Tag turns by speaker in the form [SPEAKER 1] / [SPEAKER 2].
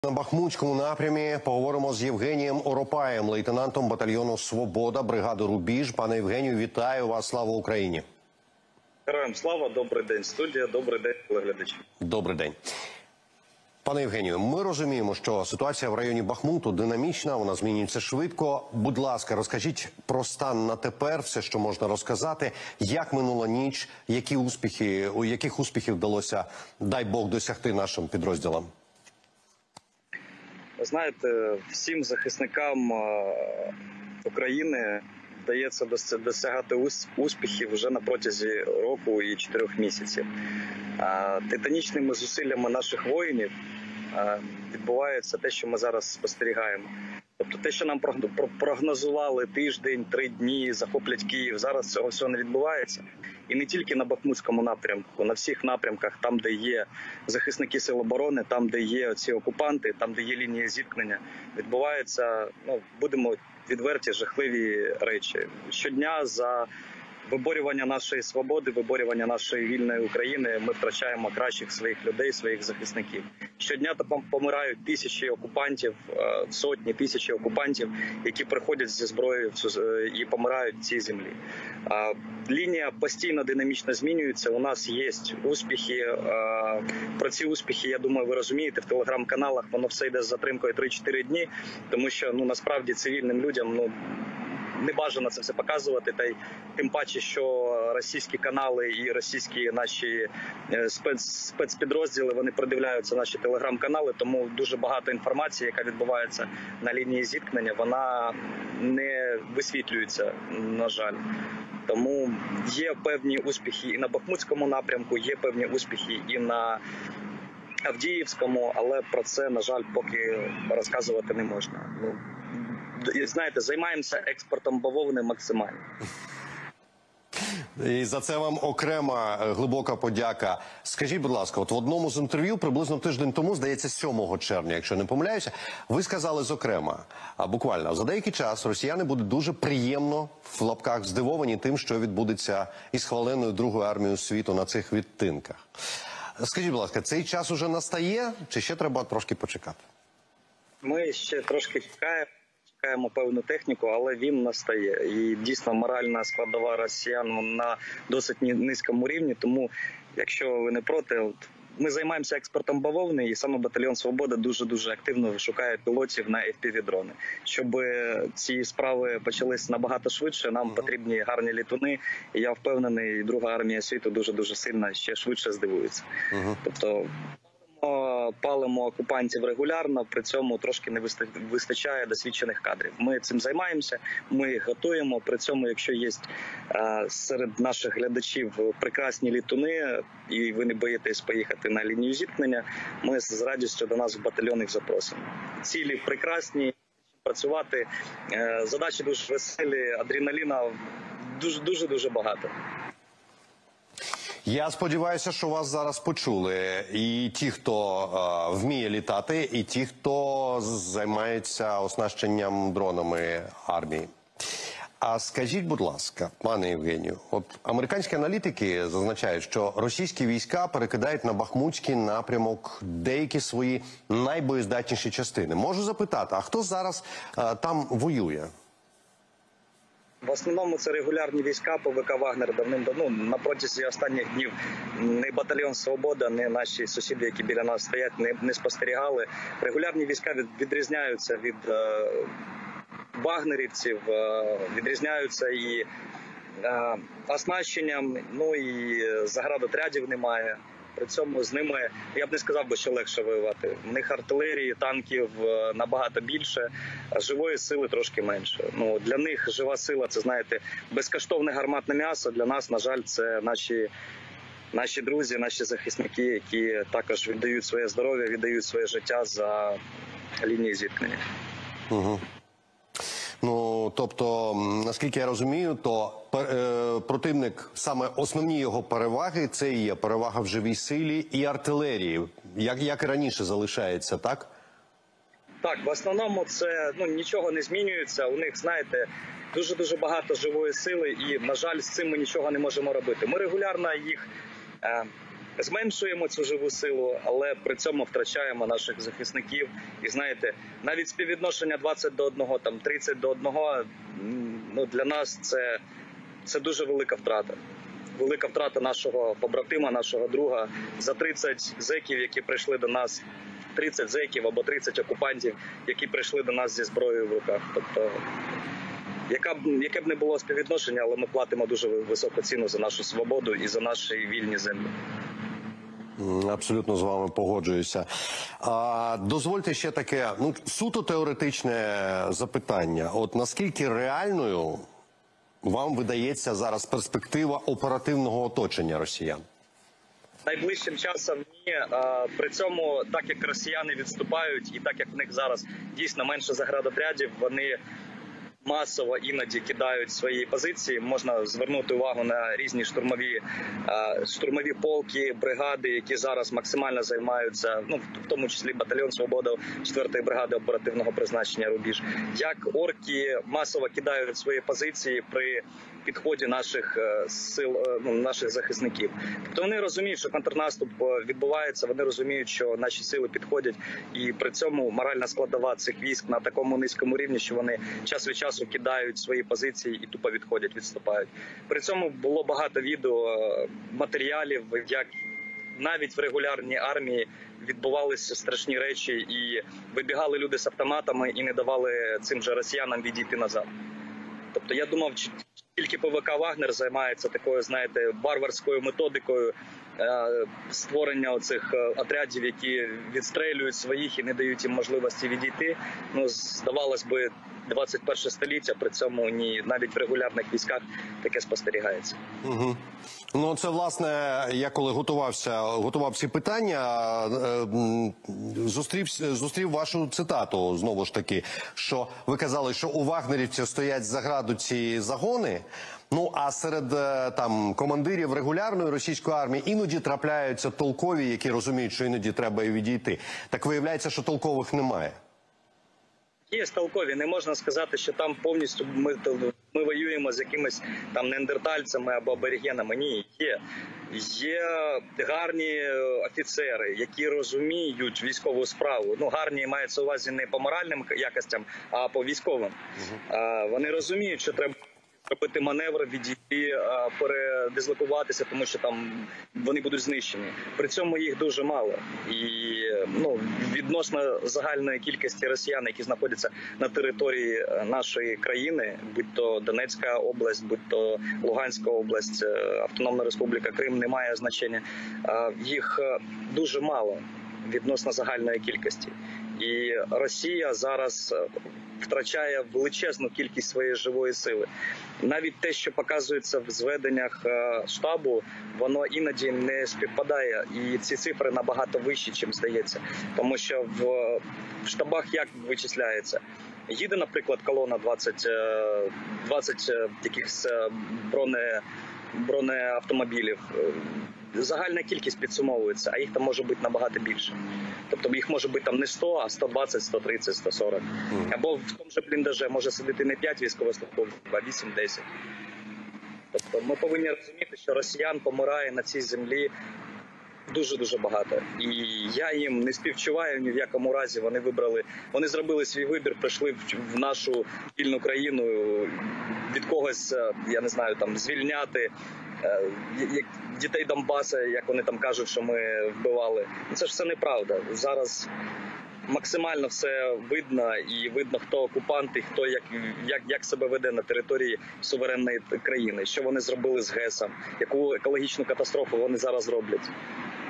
[SPEAKER 1] На Бахмутському напрямі поговоримо з Євгенієм Оропаєм, лейтенантом батальйону «Свобода» бригади «Рубіж». Пане Євгенію, вітаю вас. Слава Україні.
[SPEAKER 2] Героям слава, добрий день, студія, добрий день, телеглядачі.
[SPEAKER 1] Добрий день. Пане Євгенію, ми розуміємо, що ситуація в районі Бахмуту динамічна, вона змінюється швидко. Будь ласка, розкажіть про стан на тепер, все, що можна розказати. Як минула ніч, яких успіхів вдалося, дай Бог, досягти нашим підрозділам?
[SPEAKER 2] Ви знаєте, всім захисникам України вдається досягати успіхів вже на протязі року і 4 місяців. Титанічними зусиллями наших воїнів відбувається те, що ми зараз спостерігаємо. Тобто те, що нам прогнозували тиждень, 3 дні, захоплять Київ, зараз цього всього не відбувається. І не тільки на Бахмутському напрямку, на всіх напрямках, там, де є захисники Сил оборони, там, де є ці окупанти, там, де є лінія зіткнення, відбуваються, будемо відверті, жахливі речі. Щодня за виборювання нашої свободи, виборювання нашої вільної України ми втрачаємо кращих своїх людей, своїх захисників. Щодня помирають тисячі окупантів, сотні, тисячі окупантів, які приходять зі зброєю і помирають в цій землі. Лінія постійно динамічно змінюється. У нас є успіхи. Про ці успіхи, я думаю, ви розумієте, в телеграм-каналах воно все йде з затримкою 3-4 дні, тому що насправді цивільним людям не бажано це все показувати, та й тим паче, що російські канали і російські наші спецпідрозділи, вони продивляються наші телеграм-канали, тому дуже багато інформації, яка відбувається на лінії зіткнення, вона не висвітлюється, на жаль. Тому є певні успіхи і на Бахмутському напрямку, є певні успіхи і на Авдіївському, але про це, на жаль, поки розказувати не можна. Знаєте, займаємося експортом бавовни максимально.
[SPEAKER 1] І за це вам окрема глибока подяка. Скажіть, будь ласка, от в одному з інтерв'ю, приблизно тиждень тому, здається, 7 червня, якщо не помиляюся, ви сказали зокрема, буквально, за деякий час росіяни будуть дуже приємно, в лапках, здивовані тим, що відбудеться із хваленою Другою армією світу на цих відтинках. Скажіть, будь ласка, цей час уже настає, чи ще треба трошки почекати?
[SPEAKER 2] Ми ще трошки чекаємо певну техніку, але він настає. І дійсно моральна складова росіян на досить низькому рівні, тому якщо ви не проти, ми займаємося експортом бавовни, і саме батальйон «Свобода» дуже-дуже активно шукає пілотів на FPV-дрони. Щоб ці справи почались набагато швидше, нам потрібні гарні літуни, і я впевнений, Друга армія світу дуже-дуже сильно ще швидше здивується. Тобто палимо окупантів регулярно, при цьому трошки не вистачає досвідчених кадрів. Ми цим займаємося, ми їх готуємо, при цьому, якщо є серед наших глядачів прекрасні літуни, і ви не боїтесь поїхати на лінію зіткнення, ми з радістю до нас в батальйон їх запросимо. Цілі прекрасні, працювати, задачі дуже веселі, адреналіна дуже-дуже багато.
[SPEAKER 1] Я сподіваюся, що вас зараз почули і ті, хто вміє літати, і ті, хто займається оснащенням дронами армії. А скажіть, будь ласка, пане Євгенію, от американські аналітики зазначають, що російські війська перекидають на Бахмутський напрямок деякі свої найбоєздатніші частини. Можу запитати, а хто зараз там воює?
[SPEAKER 2] В основному це регулярні війська ПВК «Вагнер» давним-давно. На протязі останніх днів не батальйон «Свобода», не наші сусіди, які біля нас стоять, не спостерігали. Регулярні війська відрізняються від вагнерівців, відрізняються і оснащенням, і заградотрядів немає. При цьому з ними, я б не сказав, що легше воювати. В них артилерії, танків набагато більше, а живої сили трошки менше. Для них жива сила – це, знаєте, безкоштовне гарматне м'ясо. Для нас, на жаль, це наші друзі, наші захисники, які також віддають своє здоров'я, віддають своє життя за лінією зіткнення.
[SPEAKER 1] Тобто, наскільки я розумію, то противник, саме основні його переваги, це і є перевага в живій силі і артилерії, як і раніше залишається, так?
[SPEAKER 2] Так, в основному це, нічого не змінюється, у них, знаєте, дуже-дуже багато живої сили і, на жаль, з цим ми нічого не можемо робити. Ми регулярно їх зменшуємо цю живу силу, але при цьому втрачаємо наших захисників. І знаєте, навіть співвідношення 20 до 1, там 30 до 1, ну, для нас це дуже велика втрата. Велика втрата нашого побратима, нашого друга. За 30 зеків, які прийшли до нас, 30 зеків або 30 окупантів, які прийшли до нас зі зброєю в руках. Тобто, яке б не було співвідношення, але ми платимо дуже високу ціну за нашу свободу і за наші вільні землі.
[SPEAKER 1] Абсолютно з вами погоджуюся. Дозвольте ще таке, ну, суто теоретичне запитання. От наскільки реальною вам видається зараз перспектива оперативного оточення росіян?
[SPEAKER 2] Найближчим часом ні. При цьому, так як росіяни відступають і так як в них зараз дійсно менше заградотрядів, вони масово іноді кидають свої позиції. Можна звернути увагу на різні штурмові полки, бригади, які зараз максимально займаються, ну, в тому числі батальйон «Свобода» 4-ї бригади оперативного призначення «Рубіж». Як орки масово кидають свої позиції при підході наших сил, ну, наших захисників. Тобто вони розуміють, що контрнаступ відбувається, вони розуміють, що наші сили підходять, і при цьому моральна складова цих військ на такому низькому рівні, що вони час від часу кидають свої позиції і тупо відходять, відступають. При цьому було багато відео, матеріалів, як навіть в регулярній армії відбувалися страшні речі, і вибігали люди з автоматами і не давали цим же росіянам відійти назад. Тобто я думав, тільки ПВК «Вагнер» займається такою, знаєте, варварською методикою створення оцих отрядів, які відстрелюють своїх і не дають їм можливості відійти. Ну, здавалось би, 21 століття, при цьому навіть в регулярних військах таке спостерігається.
[SPEAKER 1] Угу. Ну, це, власне, я коли готував ці питання, зустрів вашу цитату, знову ж таки, що ви казали, що у вагнерівців стоять за граду ці загони, ну, а серед там командирів регулярної російської армії іноді трапляються толкові, які розуміють, що іноді треба і відійти. Так виявляється, що толкових немає.
[SPEAKER 2] Є толкові, не можна сказати, що там повністю ми воюємо з якимись там неандертальцями або аборигенами. Ні, є гарні офіцери, які розуміють військову справу. Ну, гарні мається у увазі не по моральним якостям, а по військовим. Вони розуміють, що треба робити маневр, відійти, передислокуватися, тому що там вони будуть знищені. При цьому їх дуже мало. І ну, відносно загальної кількості росіян, які знаходяться на території нашої країни, будь то Донецька область, будь то Луганська область, Автономна Республіка Крим, не має значення. Їх дуже мало відносно загальної кількості. І Росія зараз втрачає величезну кількість своєї живої сили. Навіть те, що показується в зведеннях штабу, воно іноді не співпадає. І ці цифри набагато вищі, чим здається. Тому що в штабах як вичисляється? Їде, наприклад, колона 20 якихось бронеавтомобілів. Загальна кількість підсумовується, а їх там може бути набагато більше. Тобто їх може бути там не 100, а 120, 130, 140. Або в тому же бліндаже може сидіти не 5 військовослужбовців, а 8-10. Тобто ми повинні розуміти, що росіян помирає на цій землі дуже-дуже багато. І я їм не співчуваю ні в якому разі. Вони зробили свій вибір, прийшли в нашу вільну країну від когось, я не знаю, там звільняти дітей Донбаса, як вони там кажуть, що ми вбивали. Це ж все неправда. Зараз максимально все видно, і видно, хто окупант, і хто як себе веде на території суверенної країни, що вони зробили з ГЕСом, яку екологічну катастрофу вони зараз роблять.